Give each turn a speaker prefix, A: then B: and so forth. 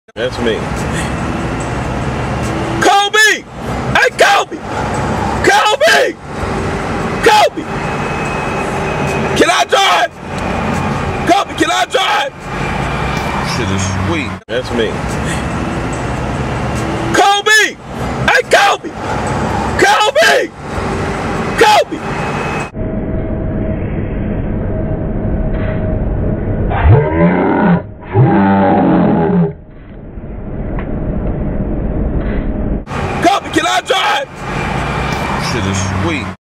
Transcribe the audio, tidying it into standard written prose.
A: That's me. Kobe! Hey, Kobe! Kobe! Kobe! Can I drive? Kobe, can I drive?
B: Shit is sweet.
A: That's me. Kobe! Hey, Kobe! Kobe! Kobe! Kobe, can I drive?
B: Shit is sweet.